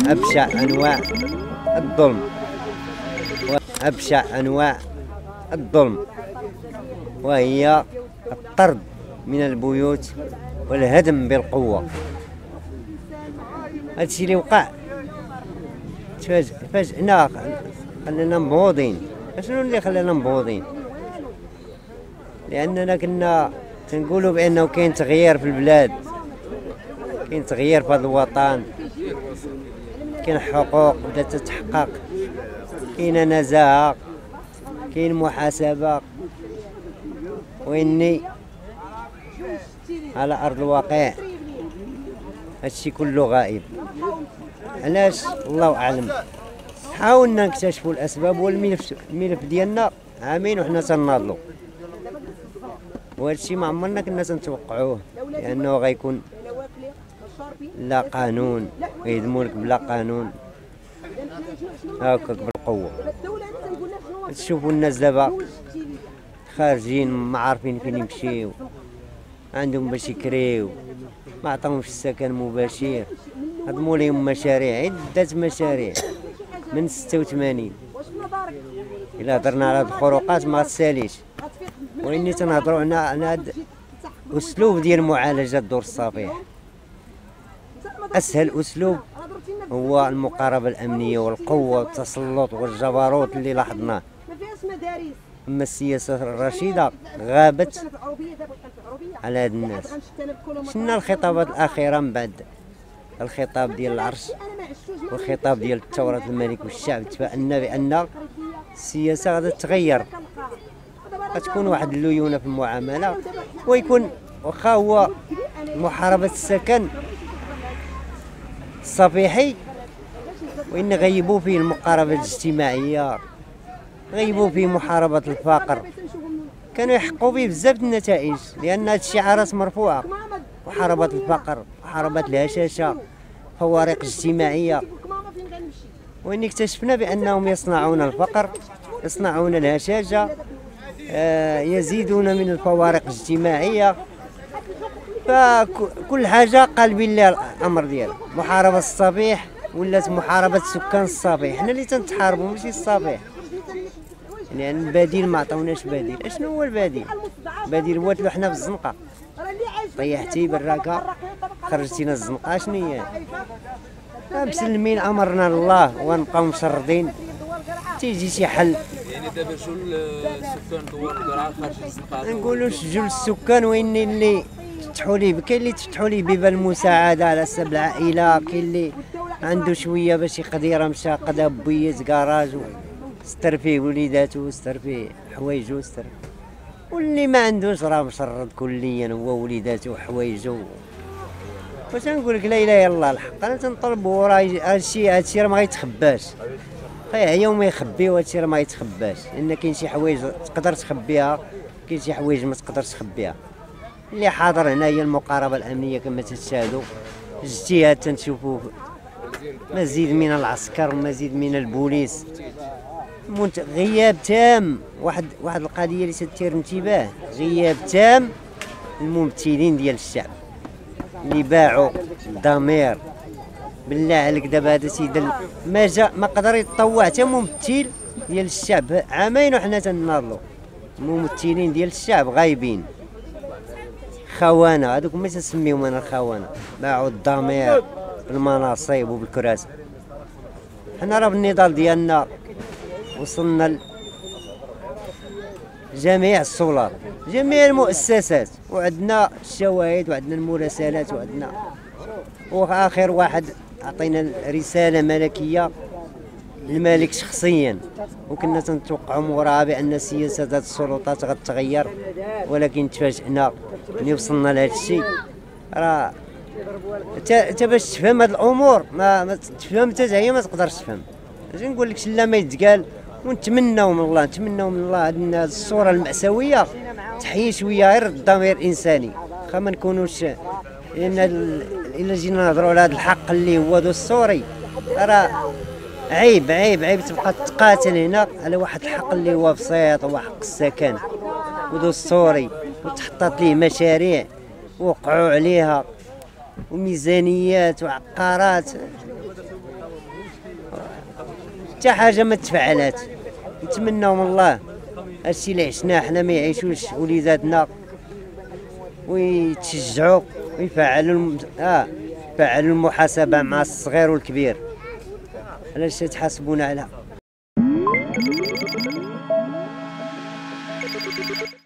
أبشع أنواع الظلم وأبشع أنواع الظلم، وهي الطرد من البيوت والهدم بالقوة. هادشي اللي وقع فاجئنا، خلانا مبوضين. شنو اللي خلانا مبوضين؟ لأننا كنا تنقولوا بأنه كاين تغيير في البلاد، كاين تغيير في هذا الوطن، كاين حقوق بدات تتحقق، كاين نزاهة، كاين محاسبة، وإني على أرض الواقع هادشي كله غائب. علاش؟ الله أعلم. حاولنا نكتشفوا الأسباب، والملف ديالنا عامين وحنا تناضلوا، وهادشي ما عمرنا كنا تنتوقعوه، لأنه غيكون لا قانون، يهدمولك بلا قانون هاكاك بالقوة. تشوفوا الناس دابا خارجين ما عارفين فين يمشيو، عندهم باش يكريو، ما عطاهمش السكن مباشر، هضموا لهم مشاريع، عدة مشاريع من 86. إلا هضرنا على هاد الخروقات ما تساليش، وإني تنهضروا على هاد أسلوب ديال معالجة الدور الصفيح. أسهل أسلوب هو المقاربة الأمنية والقوة والتسلط والجبروت اللي لاحظناه. أما السياسة الرشيدة غابت على هاد الناس. شنا الخطابات الأخيرة من بعد الخطاب ديال العرش والخطاب ديال ثورة الملك والشعب؟ تفائلنا بأن السياسة غادي تتغير، غتكون واحد الليونة في المعاملة، ويكون واخا هو محاربة السكن الصفيحي، وإن غيبوا فيه المقاربة الاجتماعية، غيبوا فيه محاربة الفقر، كانوا يحققوا به بزاف النتائج، لأن هاد الشعارات مرفوعة: محاربة الفقر، محاربة الهشاشة، فوارق اجتماعية. وإن اكتشفنا بأنهم يصنعون الفقر، يصنعون الهشاشة، يزيدون من الفوارق الاجتماعية، فكل حاجة قالبين لها الأمر ديالها. محاربة الصفيح ولات محاربة سكان الصفيح، حنا اللي تنتحاربوا ماشي الصفيح، لأن البديل ما عطاوناش بديل. اشنو هو البديل؟ البديل هو تلو حنا في الزنقة، طيحتي براكة خرجتينا الزنقة، شنو هي؟ مسلمين أمرنا لله ونبقاو مشردين تيجي شي حل. يعني دابا شو السكان دوار القرعة خارج الزنقة؟ نقولوا شجوا السكان، وين اللي تفتحوا ليه، كاين اللي تفتحوا ليه باب المساعدة على حساب العائلة، كاين اللي عنده شوية باش يقدر مشى قدا بوية كراج ستر فيه وليداتو، ستر فيه حوايجو، ستر، واللي ما عندوش راه مشرد كليا هو وليداتو وحوايجو. واش نقول لك؟ لا اله الا الله. الحق انا تنطلبوا، راه هادشي راه ما غيتخباش، خايع وما يخبيو هادشي، راه ما يتخباش، لان كاين شي حوايج تقدر تخبيها، كاين شي حوايج ما تقدرش تخبيها. اللي حاضر هنا هي المقاربة الأمنية كما تشاهدوا، اجتهاد تنشوفوا مزيد من العسكر ومزيد من البوليس، غياب تام. واحد القضية اللي تثير الانتباه، غياب تام الممثلين ديال الشعب اللي باعوا الضمير. بالله عليك دابا هذا سيد ما قدر يتطوع حتى ممثل ديال الشعب، عامين وحنا تناضلوا، الممثلين ديال الشعب غايبين. خوانه هذوك ما تسميهم انا الخونه، باعوا الضمير بالمناصب وبالكراسي. حنا راه بالنضال ديالنا وصلنا لجميع السلطات، جميع المؤسسات، وعندنا الشواهد وعندنا المراسلات وعندنا. واخر واحد عطينا رساله ملكيه للملك شخصيا، وكنا تنتوقعوا موراها بان السياسات هاد السلطات غتتغير، ولكن تفاجئنا ملي وصلنا لهذا الشيء. راه انت باش تفهم هاد الامور ما تفهم حتى هي، ما تقدرش تفهم. اش نقول لك؟ لا ما يتقال، ونتمناو من الله، نتمناو من الله هاد الصوره المأساويه تحيي شويه غير الضمير الانساني، واخا ما نكونوش، لان الا جينا نهضروا على هذا الحق اللي هو دستوري، راه عيب تبقى تقاتل هنا على واحد الحق اللي هو بسيط، هو حق السكن ودستوري، وتحطات ليه مشاريع ووقعوا عليها وميزانيات وعقارات. حتى حاجه ما تفعلات. نتمناو من الله هادشي اللي عشناه حنا ما يعيشوش وليداتنا، ويتشجعوا ويفعلوا يفعلوا المحاسبه مع الصغير والكبير. علاش تحاسبونا على